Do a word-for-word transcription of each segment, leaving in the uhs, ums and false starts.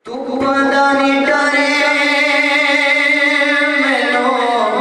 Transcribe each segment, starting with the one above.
تو پاندہ نہیں ڈرے مینو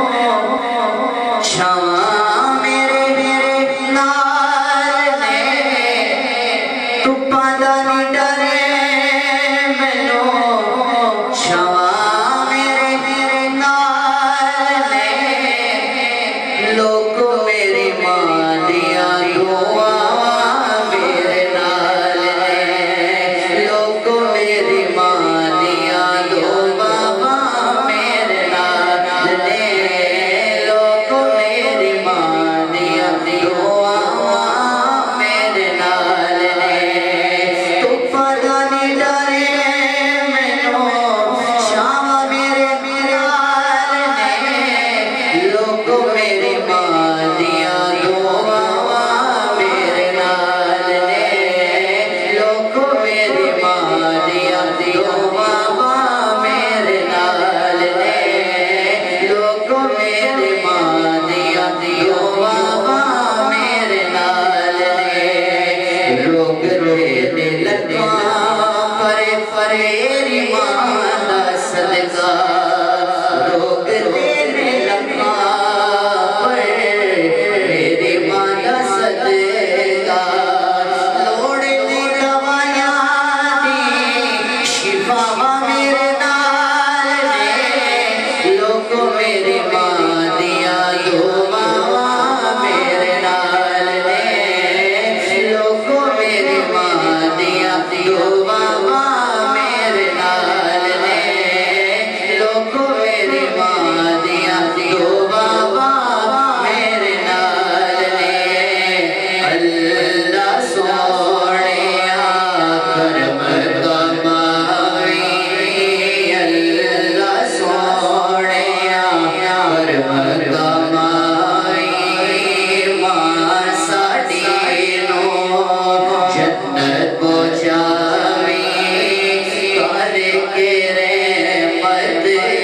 چھاواں میرے میرے نال نے تو پاندہ نہیں ڈرے مینو چھاواں میرے میرے نال نے لوگ میری ماں دیاں دعاں میرے نال نے لوگ میری ماں دیاں دعاں میرے نال نے لوگ میری ماں دیاں دعاں میرے نال نے تو پاندہ نہیں ڈرے مینو چھاواں میرے نال نے لوگ میری ماں دیاں دعاں میرے نال نے لوگ میری ماں دیاں دعاں میرے نال نے لوگ میری ماں دیاں دعاں میرے نال نے لوگ تیرے لگاں پرے پرے ماں دا صدقہ لوگ تیرے لگاں پرے میری ماں دا صدقہ لوڑ دی دوائیاں دی شفاواں میرے نال نے لوگ میری ماں دیاں دعاں میرے نال نے لوگ میری ماں دیاں دعاں میرے نال نے لوگ میری ماں دیاں دعاں میرے نال نے اللہ سونیا کرم کماوی اللہ سونیا کرم کماوی ماں ساڈی نو جنت پہنچاوی کر کے رحمت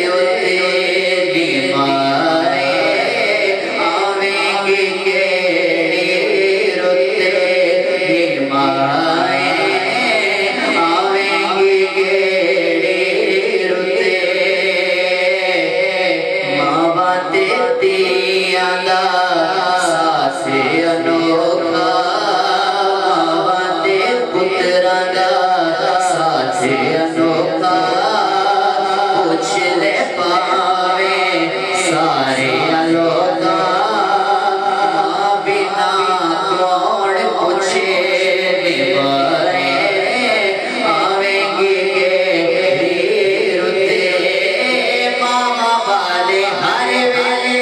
اتے مارے آویں گے کیڑی رتے مارے آویں گے کیڑی رتے ماں باتے تیاں دا ساتھ انوکھا ماں باتے پتراں دا ساتھ انوکھا پوچھ لے پاویں سارے لوکاں ماں بنا کون پوچھے نبھارے آویں گے کیڑی رتے ماں والے ہر ویلے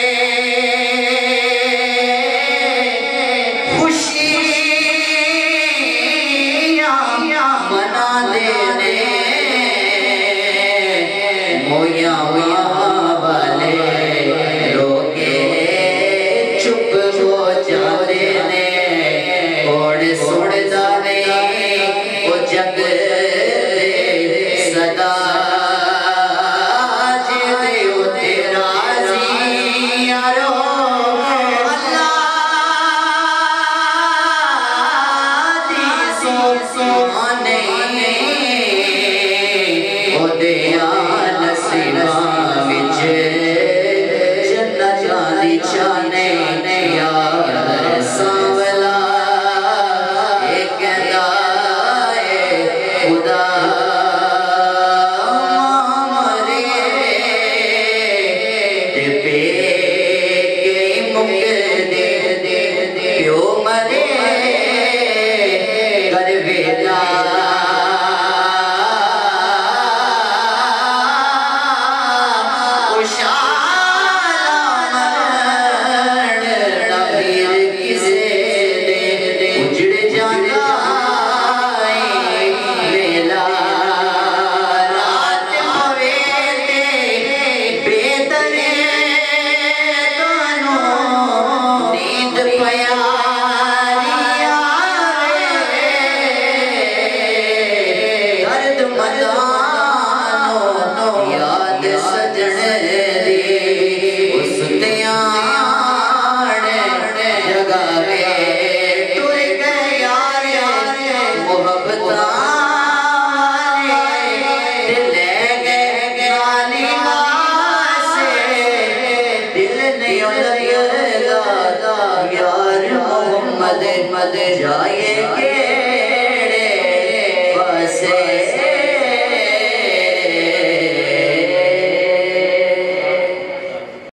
منا دینے مویاں ماں والے لوگے چپ ہو جاتے نے اوڑ سڑ جانے وہ جگ صدا جیدے ہوتے راضی یارو اللہ دی سو سونے او دیا نصیباں وچ جنت دی چانے یار سانولا اے کہندا اے خدا ماں مرے تے پے کے مک دے پیو مرے کر ویلا اجڑ جانا ویلا مد مد جائے کیڑے پاسے